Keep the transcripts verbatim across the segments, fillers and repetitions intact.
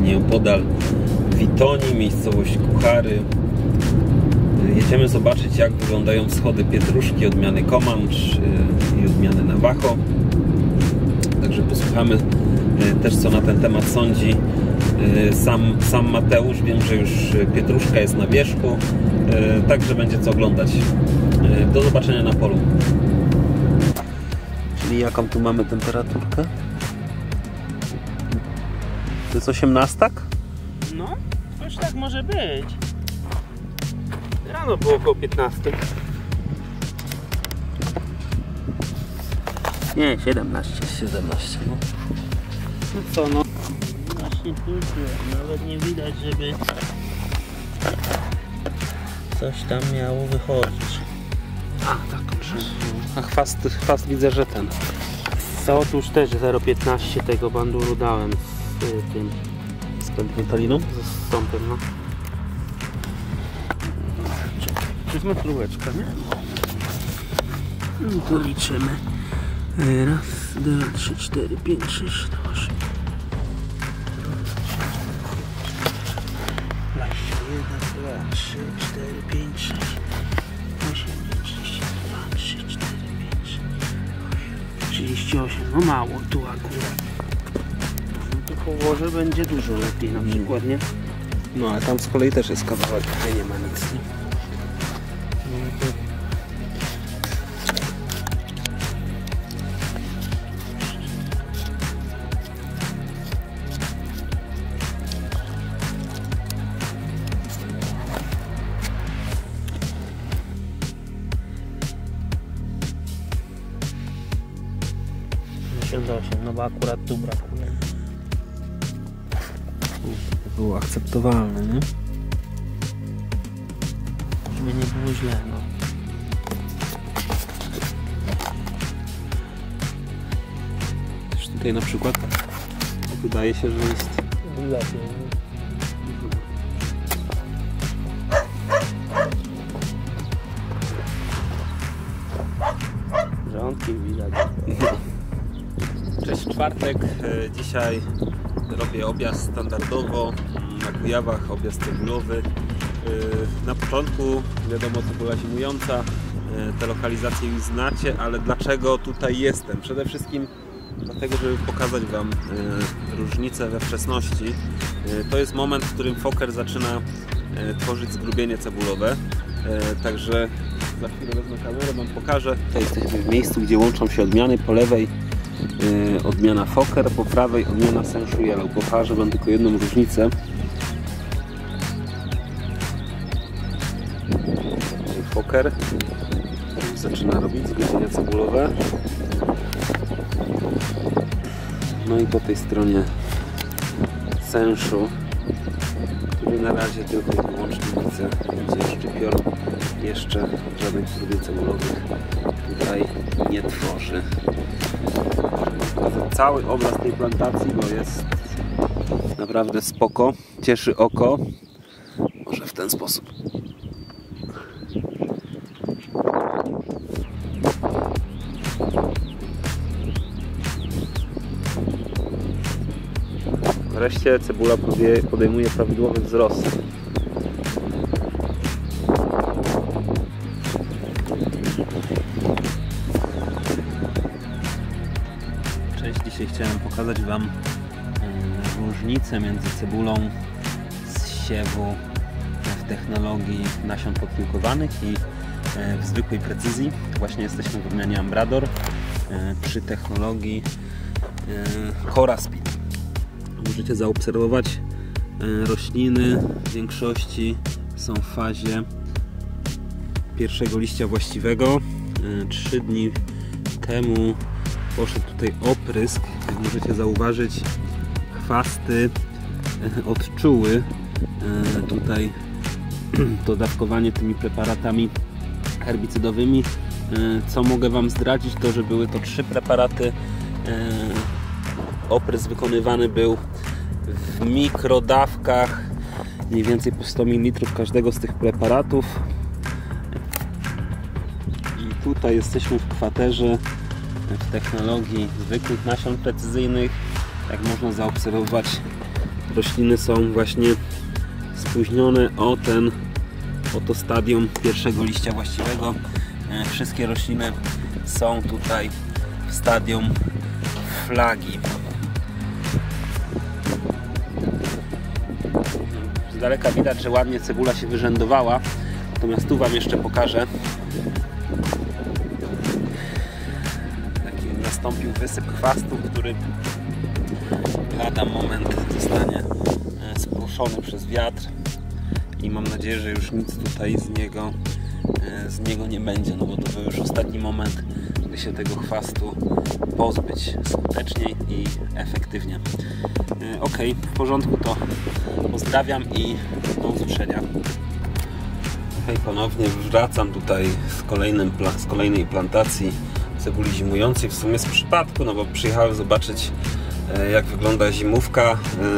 nieopodal Witoni, miejscowość Kuchary. Jedziemy zobaczyć, jak wyglądają schody Pietruszki odmiany Comanche i odmiany Navajo. Także posłuchamy też, co na ten temat sądzi sam, sam Mateusz. Wiem, że już Pietruszka jest na wierzchu, także będzie co oglądać. Do zobaczenia na polu. Czyli jaką tu mamy temperaturkę? To jest osiemnastak? No, coś tak może być. Rano było około piętnaście. Nie, siedemnaście. siedemnaście, no. No co, no. Właśnie tu nawet nie widać, żeby coś tam miało wychodzić. A, tak, dobrze. A chwast, chwast widzę, że ten. Co, otóż też zero przecinek piętnaście tego banduru dałem z tym. Z pentaliną? Ze stąpem, no. To jest metróweczka, nie? No to liczymy. Raz, dwa, trzy, cztery, pięć, sześć, osiem. jeden, dwa, trzy, cztery, pięć, sześć, osiem, trzydzieści dwa, trzy, cztery, pięć, sześć, trzydzieści osiem. No mało tu akurat. No to położę będzie dużo lepiej na przykład, nie? No ale tam z kolei też jest kawałek, tutaj nie ma nic. Nie? osiemdziesiąt osiem, no bo akurat tu brakuje. To było akceptowalne, nie? Żeby nie było źle, no. Też tutaj na przykład wydaje się, że jest lepiej. Rządki widać. Cześć, czwartek. Dzisiaj robię objazd standardowo na Kujawach, objazd cebulowy. Na początku wiadomo, cebula zimująca, te lokalizacje już znacie, ale dlaczego tutaj jestem? Przede wszystkim dlatego, żeby pokazać Wam różnicę we wczesności. To jest moment, w którym foker zaczyna tworzyć zgrubienie cebulowe, także za chwilę wezmę kamerę, Wam pokażę. Tutaj jesteśmy w miejscu, gdzie łączą się odmiany. Po lewej yy, odmiana Fokker, po prawej odmiana Senshu Yellow. Pokażę Wam tylko jedną różnicę. Fokker zaczyna robić zgrubienia cebulowe. No i po tej stronie Senshu, który na razie tylko i wyłącznie widzę, gdzie szczypior jeszcze żadnych zgrubień cebulowych tutaj nie tworzy. Cały obraz tej plantacji, bo jest naprawdę spoko, cieszy oko. Może w ten sposób. Wreszcie cebula podejmuje prawidłowy wzrost. Cześć, dzisiaj chciałem pokazać Wam różnicę między cebulą z siewu w technologii nasion podpiłkowanych i w zwykłej precyzji. Właśnie jesteśmy w odmianie Ambrador przy technologii Coraspin. Możecie zaobserwować, rośliny w większości są w fazie pierwszego liścia właściwego. Trzy dni temu poszedł tutaj oprysk. Jak możecie zauważyć, chwasty odczuły tutaj to dawkowanie tymi preparatami herbicydowymi. Co mogę Wam zdradzić, to że były to trzy preparaty. Oprysk wykonywany był w mikrodawkach, mniej więcej po sto mililitrów każdego z tych preparatów. I tutaj jesteśmy w kwaterze w technologii zwykłych nasion precyzyjnych. Jak można zaobserwować, rośliny są właśnie spóźnione o ten o to stadium pierwszego liścia właściwego. Wszystkie rośliny są tutaj w stadium flagi. Z daleka widać, że ładnie cebula się wyrzędowała, natomiast tu Wam jeszcze pokażę. Taki nastąpił wysyp chwastu, który lada moment zostanie spruszony przez wiatr i mam nadzieję, że już nic tutaj z niego z niego nie będzie, no bo to był już ostatni moment, gdy się tego chwastu pozbyć skutecznie i efektywnie. Ok, w porządku, to pozdrawiam i do usłyszenia. Ok, ponownie wracam tutaj z, kolejnym, z kolejnej plantacji cebuli zimującej, w sumie z przypadku, no bo przyjechałem zobaczyć, jak wygląda zimówka.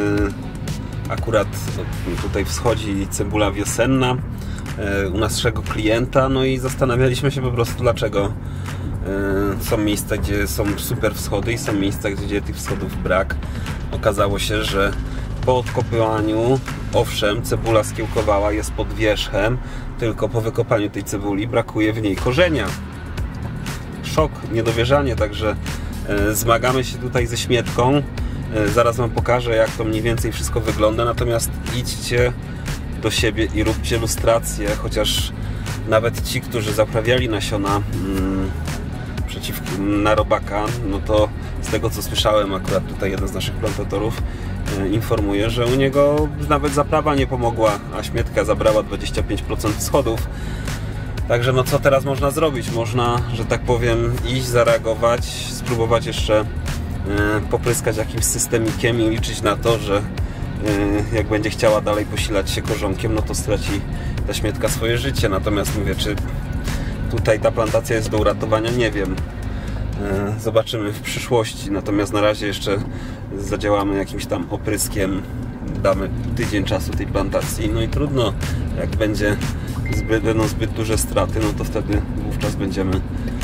Akurat tutaj wschodzi cebula wiosenna u naszego klienta, no i zastanawialiśmy się po prostu, dlaczego są miejsca, gdzie są super wschody i są miejsca, gdzie tych wschodów brak. Okazało się, że po odkopywaniu, owszem, cebula skiełkowała, jest pod wierzchem, tylko po wykopaniu tej cebuli brakuje w niej korzenia. Szok, niedowierzanie, także zmagamy się tutaj ze śmietką. Zaraz Wam pokażę, jak to mniej więcej wszystko wygląda, natomiast idźcie do siebie i róbcie lustrację, chociaż nawet ci, którzy zaprawiali nasiona hmm, przeciw, na robaka, no to z tego co słyszałem, akurat tutaj jeden z naszych plantatorów e, informuje, że u niego nawet zaprawa nie pomogła, a śmietka zabrała dwadzieścia pięć procent schodów. Także no co teraz można zrobić? Można, że tak powiem, iść, zareagować, spróbować jeszcze e, popryskać jakimś systemikiem i liczyć na to, że jak będzie chciała dalej posilać się korzonkiem, no to straci ta śmietka swoje życie. Natomiast mówię, czy tutaj ta plantacja jest do uratowania, nie wiem. Zobaczymy w przyszłości. Natomiast na razie jeszcze zadziałamy jakimś tam opryskiem. Damy tydzień czasu tej plantacji. No i trudno, jak będzie zbyt, będą zbyt duże straty, no to wtedy wówczas będziemy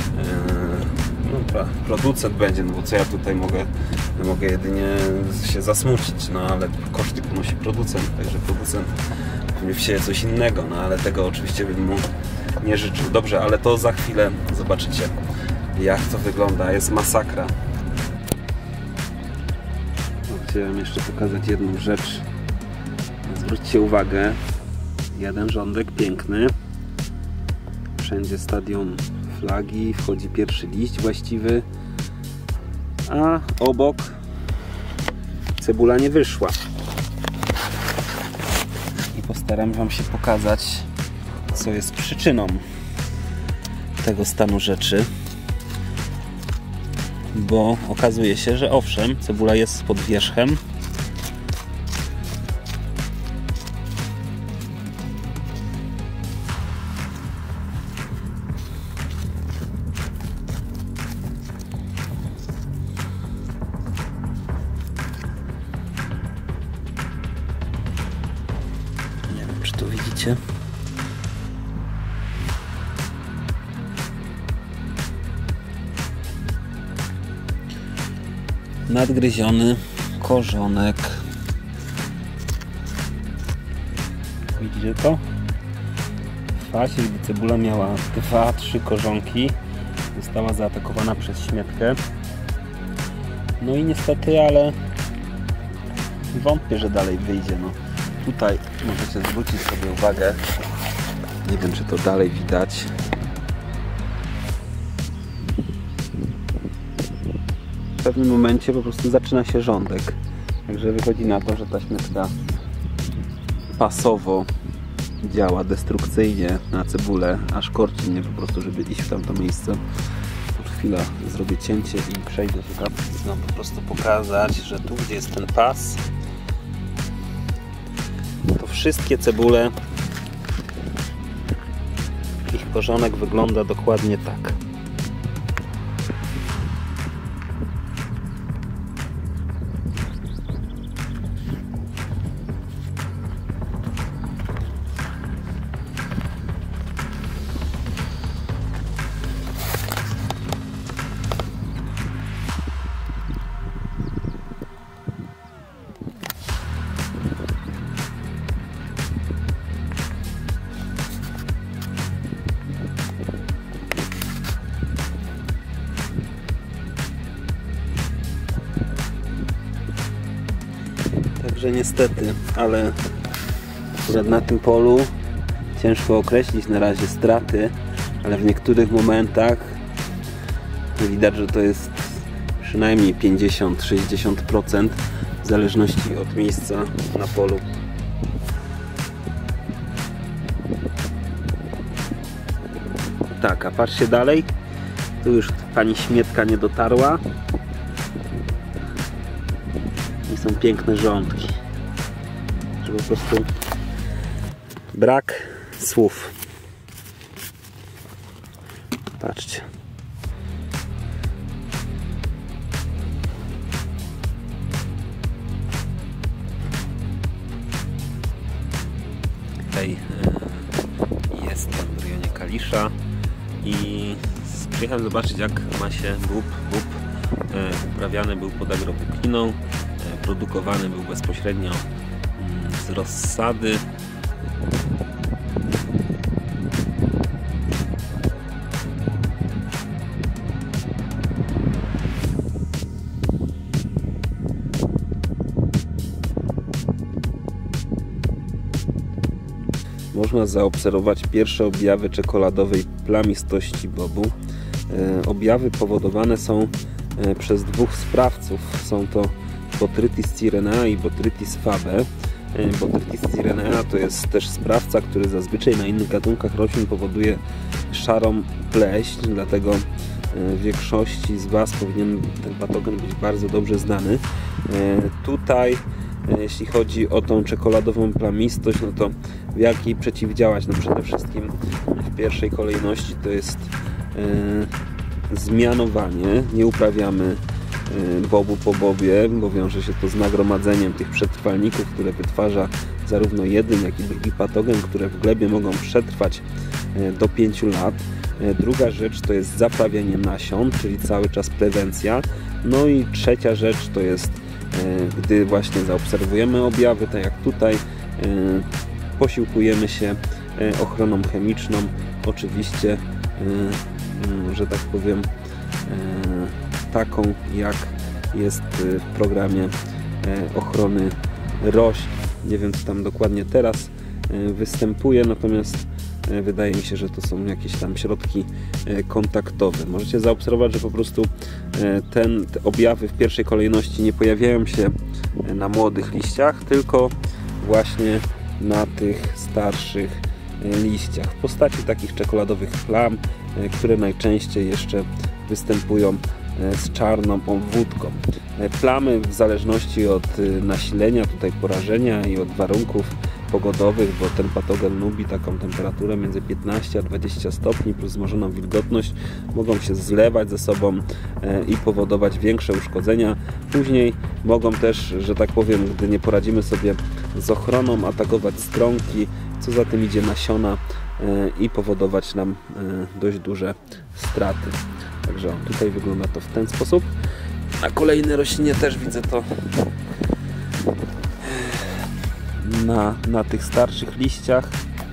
no, producent będzie, no bo co ja tutaj mogę mogę jedynie się zasmucić, no ale koszty ponosi producent, także producent pewnie wsieje coś innego, no ale tego oczywiście bym mu nie życzył. Dobrze, ale to za chwilę zobaczycie, jak to wygląda, jest masakra. No, chciałem jeszcze pokazać jedną rzecz. Zwróćcie uwagę, jeden rządek piękny, wszędzie stadium flagi, wchodzi pierwszy liść właściwy, a obok cebula nie wyszła. I postaram Wam się pokazać, co jest przyczyną tego stanu rzeczy, bo okazuje się, że owszem, cebula jest pod wierzchem, tu widzicie, nadgryziony korzonek. Widzicie to? W fazie, gdy cebula miała dwa trzy korzonki, została zaatakowana przez śmietkę. No i niestety, ale wątpię, że dalej wyjdzie. No. Tutaj możecie zwrócić sobie uwagę, nie wiem, czy to dalej widać. W pewnym momencie po prostu zaczyna się rządek. Także wychodzi na to, że ta śmietka pasowo działa destrukcyjnie na cebulę, aż korci mnie po prostu, żeby iść w tamto miejsce. Chwila, zrobię cięcie i przejdę tutaj. Chcę Wam po prostu pokazać, że tu, gdzie jest ten pas, to wszystkie cebule, ich korzonek wygląda dokładnie tak. że niestety, ale akurat na tym polu ciężko określić na razie straty, ale w niektórych momentach widać, że to jest przynajmniej pięćdziesiąt do sześćdziesięciu procent w zależności od miejsca na polu. Tak, a patrzcie dalej, tu już pani Śmietka nie dotarła i są piękne rządki, że po prostu brak słów. Patrzcie. Tutaj jestem w rejonie Kalisza i przyjechałem zobaczyć, jak ma się bób. Bób uprawiany był pod agrowłókniną, produkowany był bezpośrednio z rozsady. Można zaobserwować pierwsze objawy czekoladowej plamistości bobu. Objawy powodowane są przez dwóch sprawców. Są to Botrytis cyrenea i Botrytis fabae. Botrytis cyrenea to jest też sprawca, który zazwyczaj na innych gatunkach roślin powoduje szarą pleśń, dlatego w większości z Was powinien ten patogen być bardzo dobrze znany. Tutaj jeśli chodzi o tą czekoladową plamistość, no to w jakiej przeciwdziałać? No przede wszystkim w pierwszej kolejności to jest e, zmianowanie. Nie uprawiamy e, bobu po bobie, bo wiąże się to z nagromadzeniem tych przetrwalników, które wytwarza zarówno jeden, jak i drugi patogen, które w glebie mogą przetrwać e, do pięciu lat. E, druga rzecz to jest zaprawianie nasion, czyli cały czas prewencja. No i trzecia rzecz to jest gdy właśnie zaobserwujemy objawy, tak jak tutaj, posiłkujemy się ochroną chemiczną, oczywiście, że tak powiem, taką jak jest w programie ochrony roślin. Nie wiem, co tam dokładnie teraz występuje, natomiast wydaje mi się, że to są jakieś tam środki kontaktowe. Możecie zaobserwować, że po prostu ten, te objawy w pierwszej kolejności nie pojawiają się na młodych liściach, tylko właśnie na tych starszych liściach w postaci takich czekoladowych plam, które najczęściej jeszcze występują z czarną obwódką. Plamy w zależności od nasilenia, tutaj porażenia i od warunków pogodowych, bo ten patogen lubi taką temperaturę między piętnaście a dwadzieścia stopni plus wzmożoną wilgotność, mogą się zlewać ze sobą i powodować większe uszkodzenia. Później mogą też, że tak powiem, gdy nie poradzimy sobie z ochroną, atakować stronki, co za tym idzie nasiona i powodować nam dość duże straty. Także tutaj wygląda to w ten sposób. A kolejne roślinie też widzę to na, na tych starszych liściach.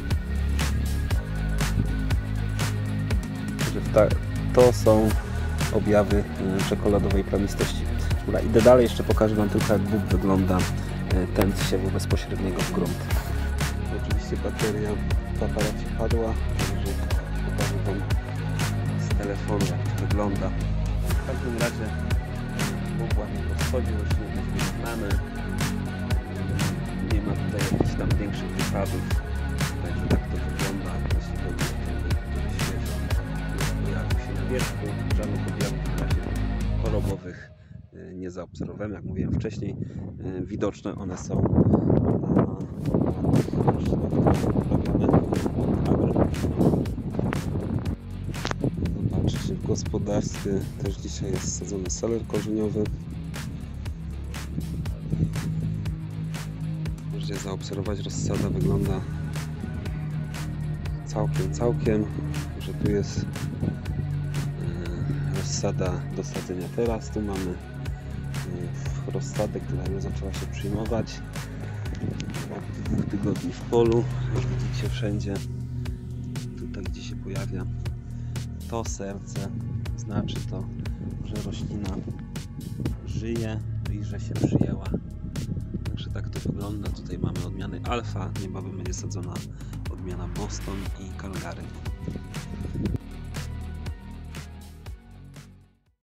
Że to są objawy czekoladowej plamistości. Dobra, idę dalej, jeszcze pokażę Wam tylko, jak bób wygląda ten z siewu bezpośredniego w grunt. Oczywiście bateria w aparacie padła, także pokażę Wam z telefonu, jak to wygląda. W każdym razie bób ładnie rozchodzi, rośliny też wyrównane. Nie ma tutaj jakichś tam większych wypadów, także tak to wygląda, jeśli chodzi o ten, który świeżo pojawił się na wierzchu. Żadnych objawów w razie chorobowych nie zaobserwowałem, jak mówiłem wcześniej. Widoczne one są na roślinach, które uprawiane agro. Zobaczcie, w gospodarstwie też dzisiaj jest sadzony seler korzeniowy. Możecie zaobserwować, rozsada wygląda całkiem, całkiem, że tu jest rozsada do sadzenia teraz. Tu mamy rozsadę, która już zaczęła się przyjmować od dwóch tygodni w polu. Jak widzicie, wszędzie tutaj, gdzie się pojawia to serce, znaczy to, że roślina żyje i że się przyjęła. Także tak to wygląda. Tutaj mamy odmiany Alfa, niebawem będzie sadzona odmiana Boston i Calgary.